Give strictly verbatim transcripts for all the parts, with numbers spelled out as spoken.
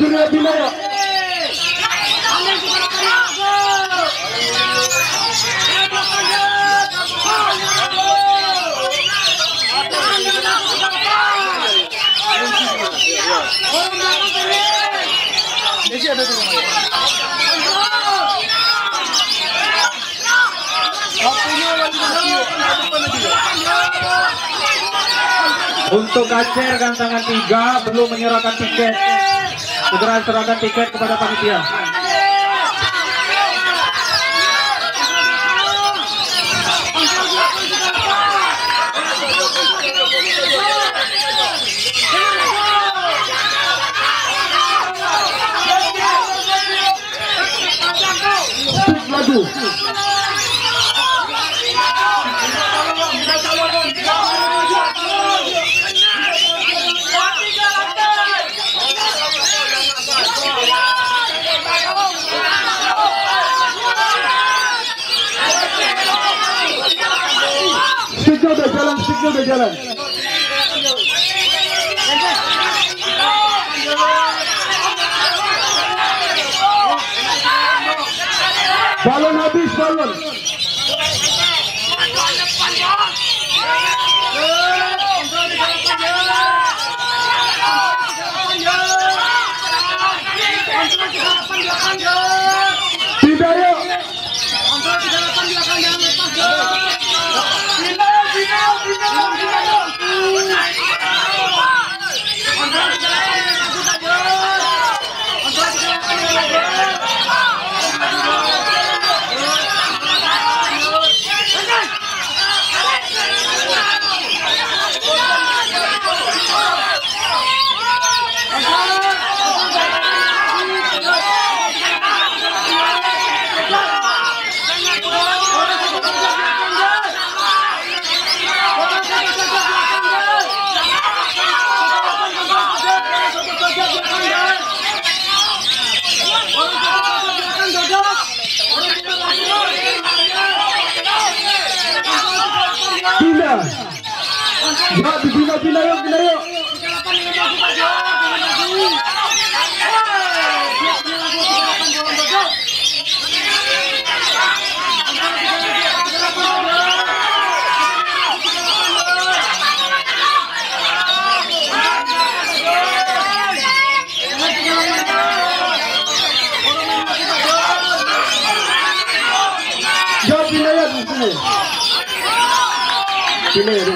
Dunia Binaya. Untuk Acer gantangan tiga belum menyerahkan tiket, segera serahkan tiket kepada panitia. Lagu. Signal udah jalan, signal udah jalan. Balon habis, balon. Tidak yuk. Pindah. Ya, pindah, pindah yuk, pindah yuk. Ya, pindah ya di sini. Pindah ya.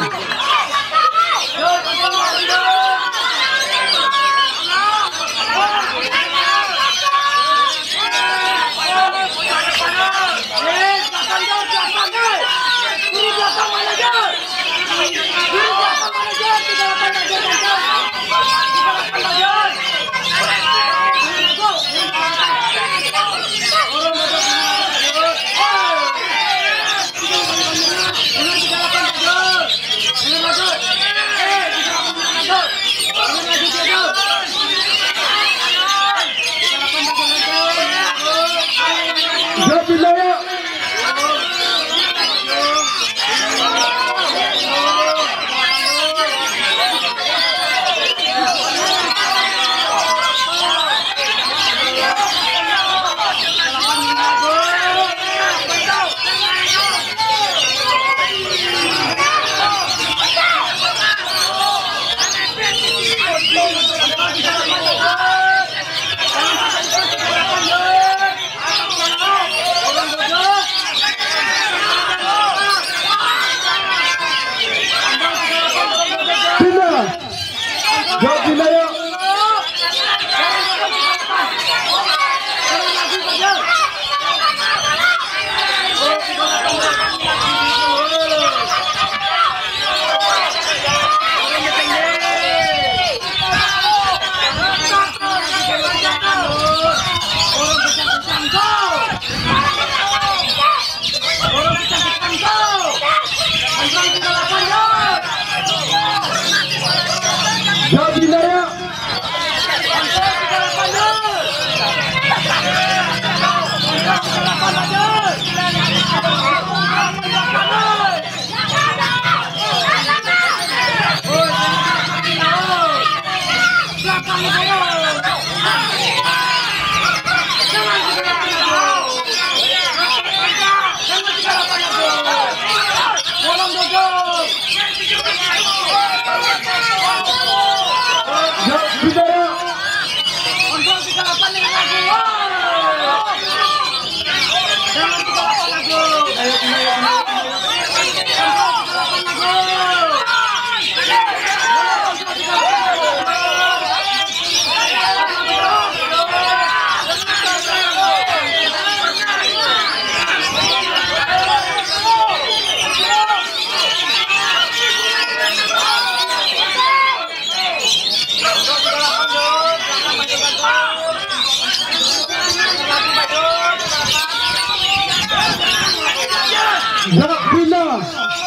Gerak pindah.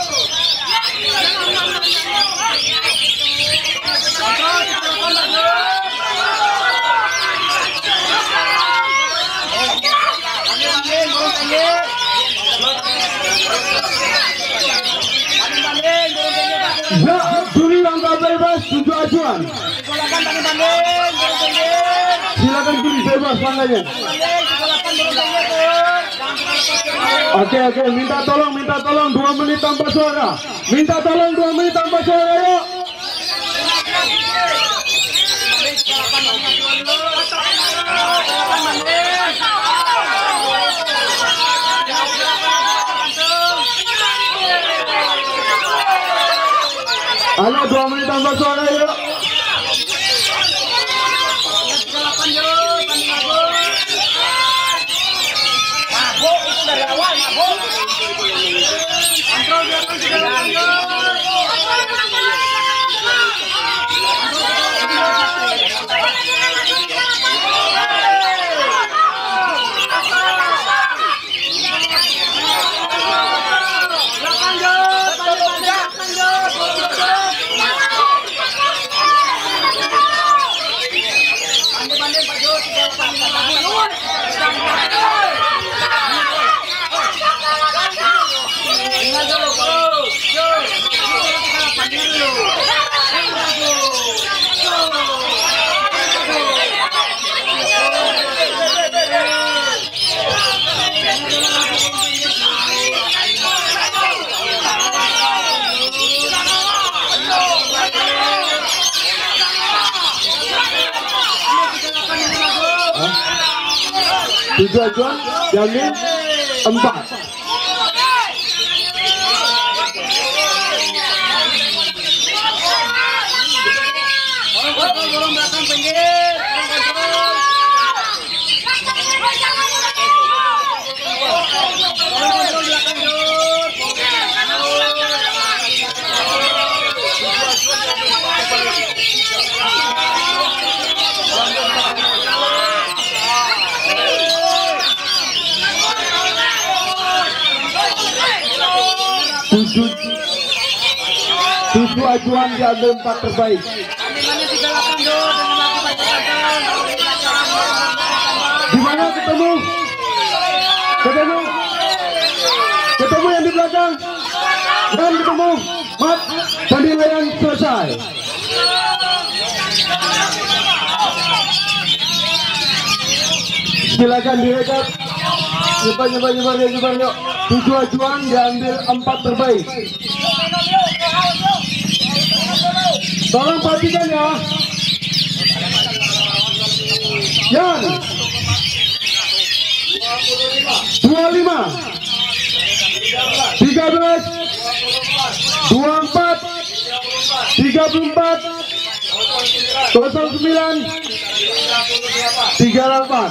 Gerak juri langkah bebas tujuh acuan. Silakan juri bebas tangannya. Oke oke, minta tolong, minta tolong dua menit tanpa suara. Minta tolong dua menit tanpa suara, yuk. Halo, dua menit tanpa suara, yuk. Tujuh acuan, Jamil empat. Tujuh, tujuh acuan diambil empat terbaik. Di mana ketemu? Ketemu? Ketemu yang di belakang? Dan ketemu? Mat, penilaian selesai. Silakan direkap. Nyebar, nyebar, nyebar, nyebar, yuk. Tujuh acuan diambil empat terbaik. Tolong perhatikan ya. Yang dua puluh lima, tiga belas, dua puluh empat, tiga puluh empat, nol sembilan, tiga puluh delapan.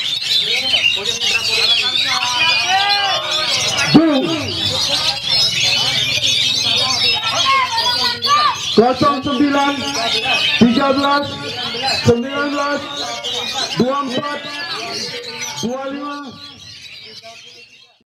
Kosong sembilan, tiga belas, sembilan belas, dua puluh empat, dua puluh lima.